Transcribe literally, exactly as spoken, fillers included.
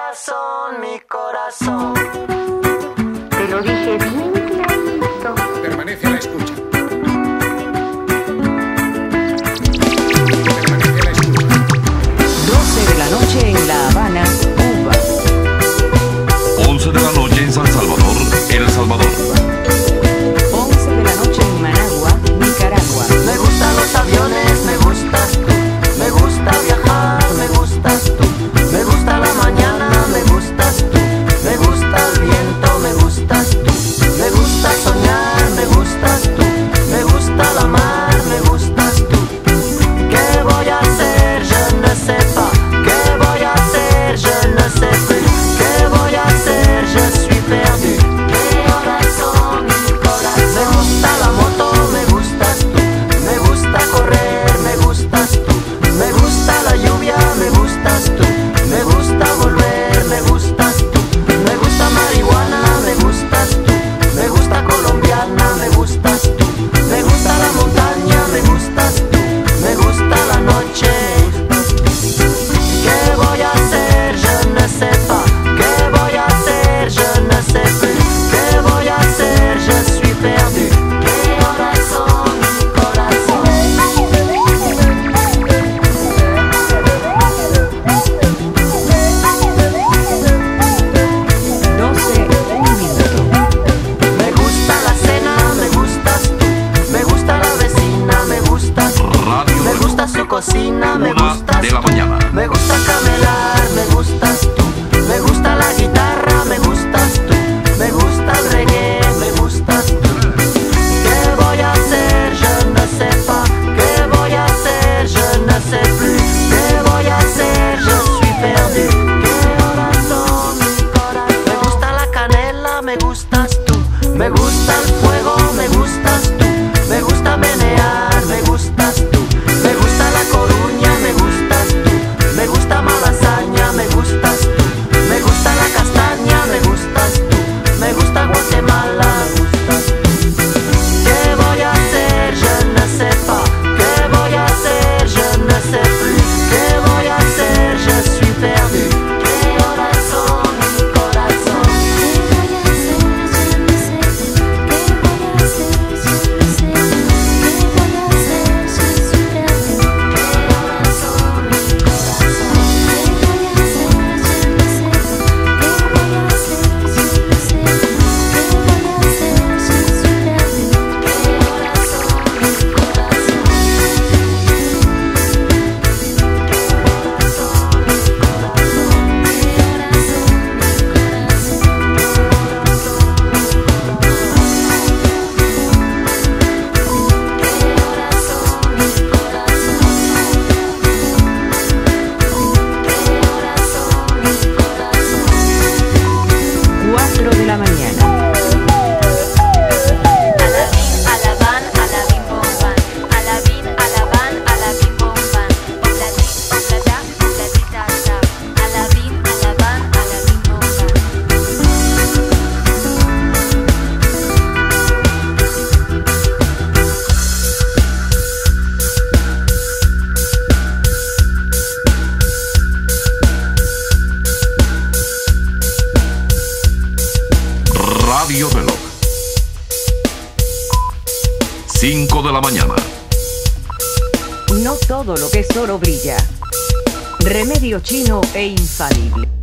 corazón, mi corazón. Te lo dije bien clarito. Permanece a la escucha. Permanece a la escucha. doce de la noche en La Habana, Cuba. once de la noche en San Salvador, El Salvador. once de la noche en Managua, Nicaragua. Me gustan los aviones, me gustas tú. Me gusta viajar, me gustas tú. Me gusta la mañana, me gustas tú. Me gusta el viento, me gustas tú. Me gusta soñar, me gustas tú. Me gusta la mar, me gustas tú. ¿Qué voy a hacer? Je ne sais pas. ¿Qué voy a hacer? Je ne sais plus. ¿Qué voy a hacer? Je suis perdu. Mi corazón, mi corazón. Me gusta la moto, me gustas tú. Me gusta correr, me gustas tú. Me gusta la lluvia, me gustas tú. Me gusta volver, me gustas tú. Me gusta marihuana, me gustas tú. Me gusta colombiana, me gustas tú. Me gusta la montaña, me gustas tú. Me gusta la noche. ¿Qué voy a hacer? Je ne sais pas. ¿Qué voy a hacer? Je ne sais plus. ¿Qué voy a hacer? Je suis perdu. Mi corazón, mi corazón. doce, un minuto. Me gusta la cena, me gustas tú. Me gusta la vecina, me gustas tú. Radio Me gusta su cocina, me Una gustas de la tú. mañana. Me gusta camelar, me gustas tú. Me gusta la guitarra, me gustas tú. Me gusta el reggae, me gustas tú. ¿Qué voy a hacer? Je ne sais pas. ¿Qué voy a hacer? Je ne sais plus. ¿Qué voy a hacer? Je suis perdu. Mi corazón, mi corazón. Me gusta la canela, me gustas tú. Me gusta el fuego, me gustas tú. Me gusta menear, me gustas tú. Me gusta la Coruña, me gustas tú. Me gusta Malasaña, me gustas tú. Me gusta la castaña, me gustas tú. Me gusta Guatemala, me gustas tú. ¿Qué voy a hacer? Je ne sais pas. ¿Qué voy a hacer? Je ne sais plus. ¿Qué voy a hacer? Je suis perdu. Mi corazón, mi corazón. cuatro de la mañana. Alabín, alabán, alabín, bombán. Alabín, alabán, alabín, bombán. Obladín, obladá, obladita, ta. Alabín, alabán, alabín, bombán. Radio Reloj. cinco de la mañana. No todo lo que es oro brilla. Remedio chino e infalible.